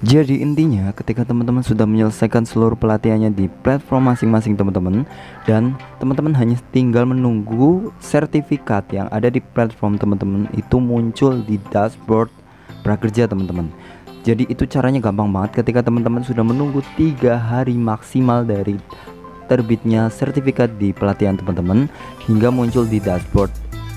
Jadi intinya ketika teman-teman sudah menyelesaikan seluruh pelatihannya di platform masing-masing teman-teman, dan teman-teman hanya tinggal menunggu sertifikat yang ada di platform teman-teman itu muncul di dashboard prakerja teman-teman. Jadi itu caranya gampang banget. Ketika teman-teman sudah menunggu 3 hari maksimal dari terbitnya sertifikat di pelatihan teman-teman hingga muncul di dashboard.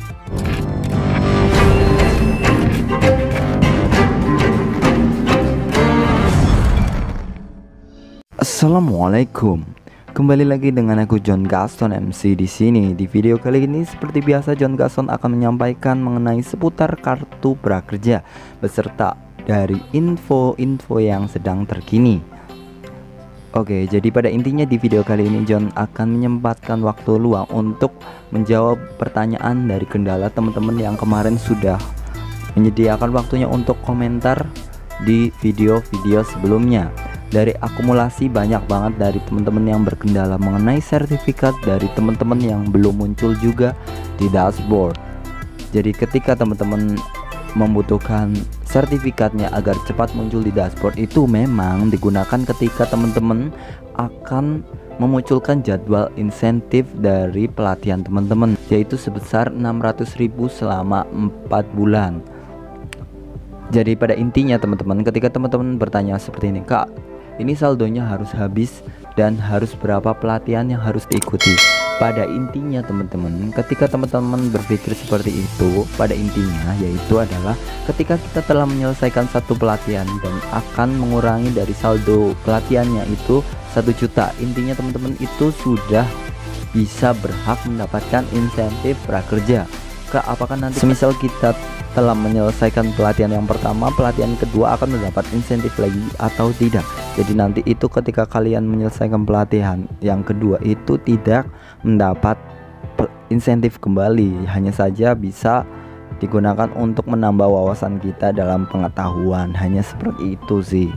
Assalamualaikum. Kembali lagi dengan aku John Gaston MC di sini. Di video kali ini seperti biasa John Gaston akan menyampaikan mengenai seputar kartu prakerja beserta dari info-info yang sedang terkini. Oke, jadi pada intinya di video kali ini John akan menyempatkan waktu luang untuk menjawab pertanyaan dari kendala teman-teman yang kemarin sudah menyediakan waktunya untuk komentar di video-video sebelumnya. Dari akumulasi banyak banget dari teman-teman yang berkendala mengenai sertifikat dari teman-teman yang belum muncul juga di dashboard. Jadi ketika teman-teman membutuhkan sertifikatnya agar cepat muncul di dashboard, itu memang digunakan ketika teman-teman akan memunculkan jadwal insentif dari pelatihan teman-teman, yaitu sebesar 600.000 selama 4 bulan. Jadi pada intinya teman-teman, ketika teman-teman bertanya seperti ini, Kak, ini saldonya harus habis dan harus berapa pelatihan yang harus diikuti. Pada intinya teman-teman, ketika teman-teman berpikir seperti itu, pada intinya yaitu adalah ketika kita telah menyelesaikan satu pelatihan dan akan mengurangi dari saldo pelatihannya itu 1 juta, intinya teman-teman itu sudah bisa berhak mendapatkan insentif prakerja. Apakah nanti semisal kita telah menyelesaikan pelatihan yang pertama, pelatihan kedua akan mendapat insentif lagi atau tidak? Jadi nanti itu ketika kalian menyelesaikan pelatihan yang kedua itu tidak mendapat insentif kembali, hanya saja bisa digunakan untuk menambah wawasan kita dalam pengetahuan, hanya seperti itu sih.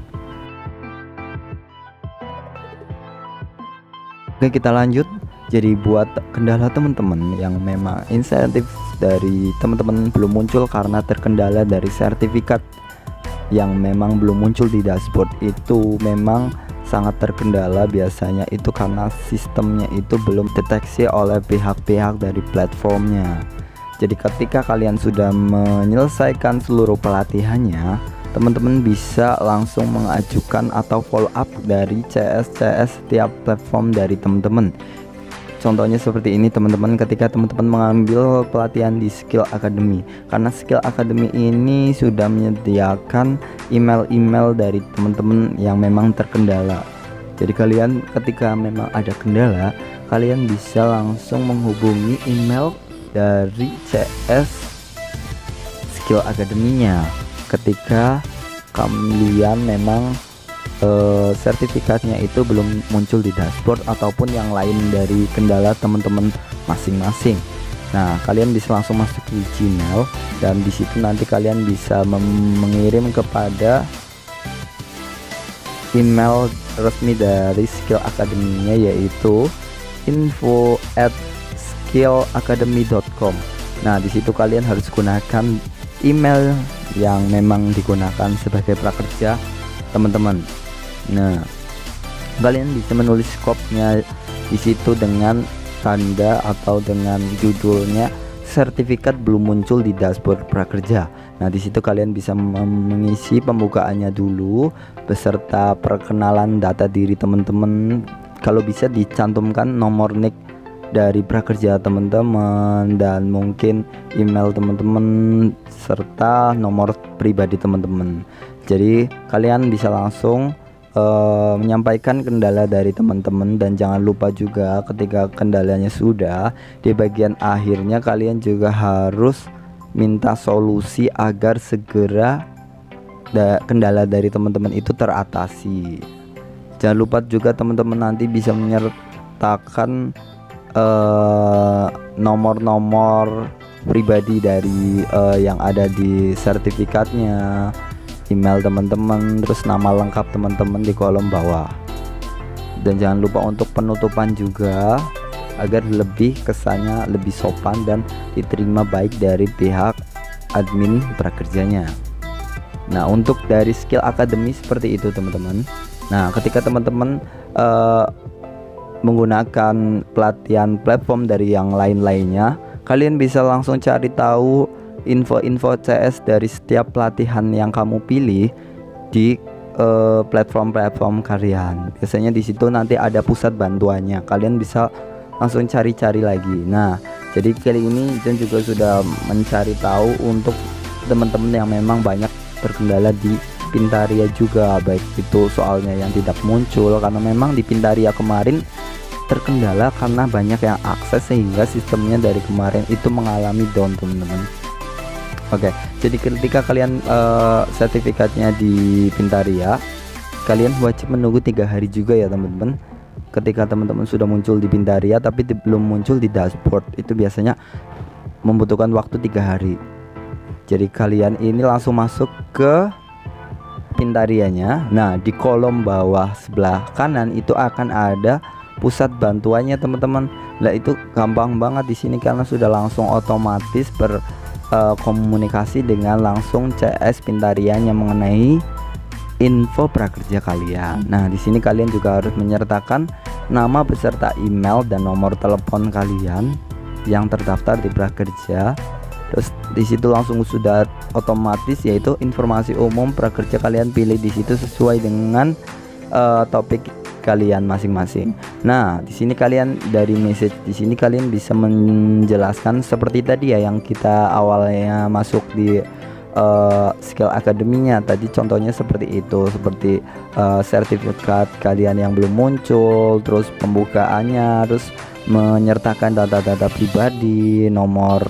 Oke, kita lanjut. Jadi buat kendala teman-teman yang memang insentif dari teman-teman belum muncul karena terkendala dari sertifikat yang memang belum muncul di dashboard, itu memang sangat terkendala biasanya itu karena sistemnya itu belum deteksi oleh pihak-pihak dari platformnya. Jadi ketika kalian sudah menyelesaikan seluruh pelatihannya, teman-teman bisa langsung mengajukan atau follow up dari CS setiap platform dari teman-teman. Contohnya seperti ini teman-teman, ketika teman-teman mengambil pelatihan di Skill Academy, karena Skill Academy ini sudah menyediakan email-email dari teman-teman yang memang terkendala. Jadi kalian ketika memang ada kendala, kalian bisa langsung menghubungi email dari CS Skill Academy-nya ketika kalian memang sertifikatnya itu belum muncul di dashboard ataupun yang lain dari kendala teman-teman masing-masing. Nah, kalian bisa langsung masuk di Gmail dan di situ nanti kalian bisa mengirim kepada email resmi dari Skill Academy-nya, yaitu info@skillacademy.com. Nah, di situ kalian harus gunakan email yang memang digunakan sebagai prakerja teman-teman. Nah, kalian bisa menulis skopnya di situ dengan tanda atau dengan judulnya sertifikat belum muncul di dashboard prakerja. Nah, di situ kalian bisa mengisi pembukaannya dulu beserta perkenalan data diri teman-teman. Kalau bisa dicantumkan nomor NIK dari prakerja teman-teman dan mungkin email teman-teman serta nomor pribadi teman-teman. Jadi kalian bisa langsung menyampaikan kendala dari teman-teman, dan jangan lupa juga ketika kendalanya sudah di bagian akhirnya kalian juga harus minta solusi agar segera kendala dari teman-teman itu teratasi. Jangan lupa juga teman-teman nanti bisa menyertakan nomor-nomor pribadi dari yang ada di sertifikatnya, email teman-teman, terus nama lengkap teman-teman di kolom bawah. Dan jangan lupa untuk penutupan juga agar lebih kesannya lebih sopan dan diterima baik dari pihak admin prakerjanya. Nah, untuk dari skill akademi seperti itu teman-teman. Nah, ketika teman-teman menggunakan pelatihan platform dari yang lain-lainnya, kalian bisa langsung cari tahu info-info CS dari setiap pelatihan yang kamu pilih di platform-platform kalian. Biasanya di situ nanti ada pusat bantuannya, kalian bisa langsung cari-cari lagi. Nah, jadi kali ini John juga sudah mencari tahu untuk teman-teman yang memang banyak terkendala di Pintaria juga, baik itu soalnya yang tidak muncul karena memang di Pintaria kemarin terkendala karena banyak yang akses sehingga sistemnya dari kemarin itu mengalami down teman-teman. Oke, jadi ketika kalian sertifikatnya di Pintaria, kalian wajib menunggu 3 hari juga ya teman-teman. Ketika teman-teman sudah muncul di Pintaria tapi belum muncul di dashboard, itu biasanya membutuhkan waktu 3 hari. Jadi kalian ini langsung masuk ke Pintarianya. Nah, di kolom bawah sebelah kanan itu akan ada pusat bantuannya teman-teman. Nah, itu gampang banget di sini karena sudah langsung otomatis berkomunikasi dengan langsung CS Pintarianya mengenai info prakerja kalian. Nah, di sini kalian juga harus menyertakan nama beserta email dan nomor telepon kalian yang terdaftar di prakerja. Terus di situ langsung sudah otomatis yaitu informasi umum prakerja kalian pilih di situ sesuai dengan topik kalian masing-masing. Nah, di sini kalian dari message di sini kalian bisa menjelaskan seperti tadi ya yang kita awalnya masuk di skill akademinya tadi, contohnya seperti itu, seperti sertifikat kalian yang belum muncul, terus pembukaannya, terus menyertakan data-data pribadi, nomor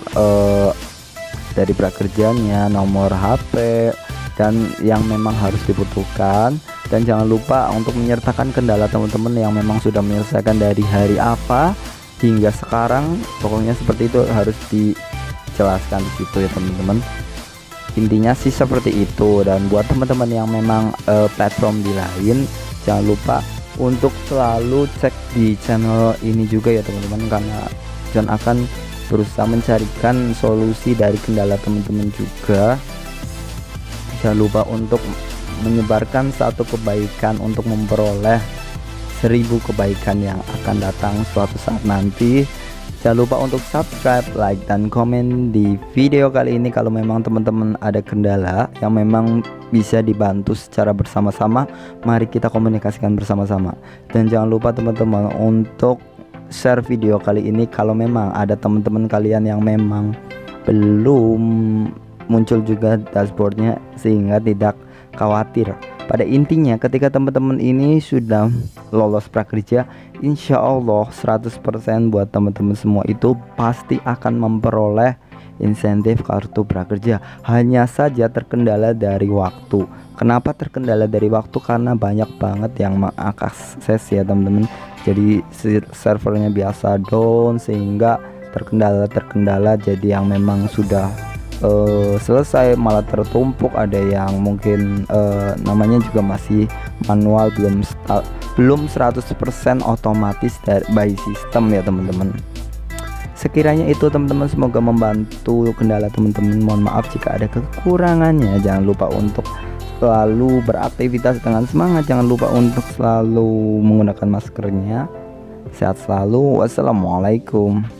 dari prakerjanya, nomor HP dan yang memang harus dibutuhkan. Dan jangan lupa untuk menyertakan kendala teman-teman yang memang sudah menyelesaikan dari hari apa hingga sekarang. Pokoknya seperti itu harus dijelaskan di situ ya teman-teman. Intinya sih seperti itu. Dan buat teman-teman yang memang platform di lain, jangan lupa untuk selalu cek di channel ini juga ya teman-teman, karena John akan berusaha mencarikan solusi dari kendala teman-teman juga. Jangan lupa untuk menyebarkan satu kebaikan untuk memperoleh 1000 kebaikan yang akan datang suatu saat nanti. Jangan lupa untuk subscribe, like, dan komen di video kali ini. Kalau memang teman-teman ada kendala yang memang bisa dibantu secara bersama-sama, mari kita komunikasikan bersama-sama. Dan jangan lupa teman-teman untuk share video kali ini kalau memang ada teman-teman kalian yang memang belum muncul juga dashboardnya, sehingga tidak khawatir. Pada intinya ketika teman-teman ini sudah lolos prakerja, insya Allah 100% buat teman-teman semua itu pasti akan memperoleh insentif kartu prakerja. Hanya saja terkendala dari waktu. Kenapa terkendala dari waktu? Karena banyak banget yang mengakses ya teman-teman. Jadi servernya biasa down sehingga terkendala jadi yang memang sudah selesai malah tertumpuk. Ada yang mungkin namanya juga masih manual, belum 100% otomatis by system ya teman-teman. Sekiranya itu teman-teman, semoga membantu kendala teman-teman. Mohon maaf jika ada kekurangannya. Jangan lupa untuk selalu beraktivitas dengan semangat. Jangan lupa untuk selalu menggunakan maskernya. Sehat selalu. Wassalamualaikum.